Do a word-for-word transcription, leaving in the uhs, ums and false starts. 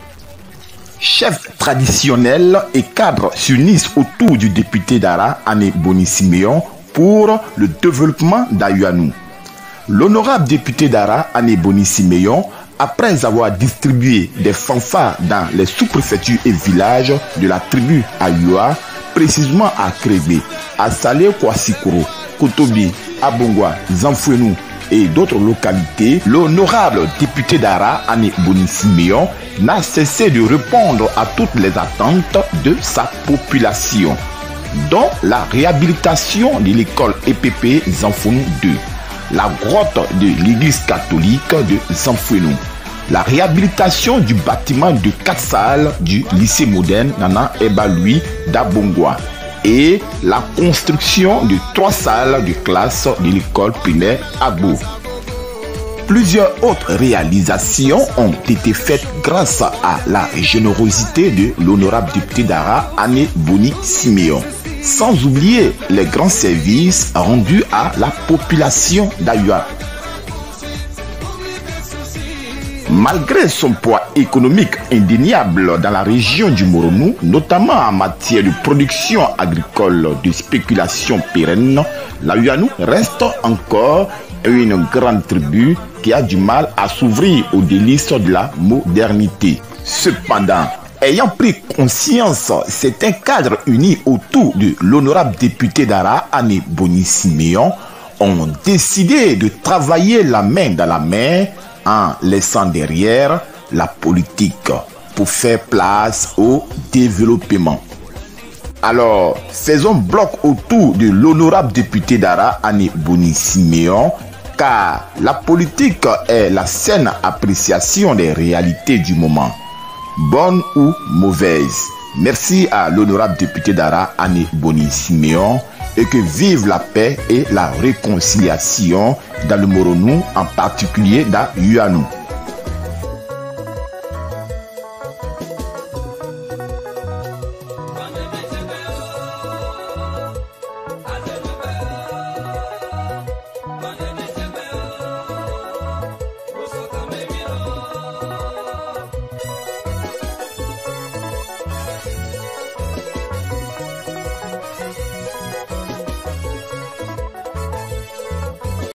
Chefs traditionnels et cadres s'unissent autour du député Dara Ané Boni Siméon pour le développement d'Ayuanou. L'honorable député Dara Ané Boni Siméon, après avoir distribué des fanfares dans les sous-préfectures et villages de la tribu Ayua, précisément à Krébé, à Salé Kouassikoro, Kotobi, Abongwa, Zanfouenou et d'autres localités, l'honorable député Dara Ané Boni Siméon n'a cessé de répondre à toutes les attentes de sa population, dont la réhabilitation de l'école E P P Zanfouenou deux, la grotte de l'église catholique de Zanfouenou, la réhabilitation du bâtiment de quatre salles du lycée moderne Nana Ebalui d'Abongwa et la construction de trois salles de classe de l'école primaire Abo. Plusieurs autres réalisations ont été faites grâce à la générosité de l'honorable député Dara Ané Boni Siméon, sans oublier les grands services rendus à la population d'Ayua. Malgré son poids économique indéniable dans la région du Moronou, notamment en matière de production agricole de spéculation pérenne, l'Ayuanou reste encore une grande tribu qui a du mal à s'ouvrir aux délices de la modernité. Cependant, ayant pris conscience, c'est un cadre uni autour de l'honorable député Dara Ané Boni Siméon ont décidé de travailler la main dans la main en laissant derrière la politique pour faire place au développement. Alors, faisons bloc autour de l'honorable député Dara Ané Boni Siméon, car la politique est la saine appréciation des réalités du moment, bonnes ou mauvaises. Merci à l'honorable député Dara Ané Boni Siméon et que vive la paix et la réconciliation dans le Moronou, en particulier dans Yuanou.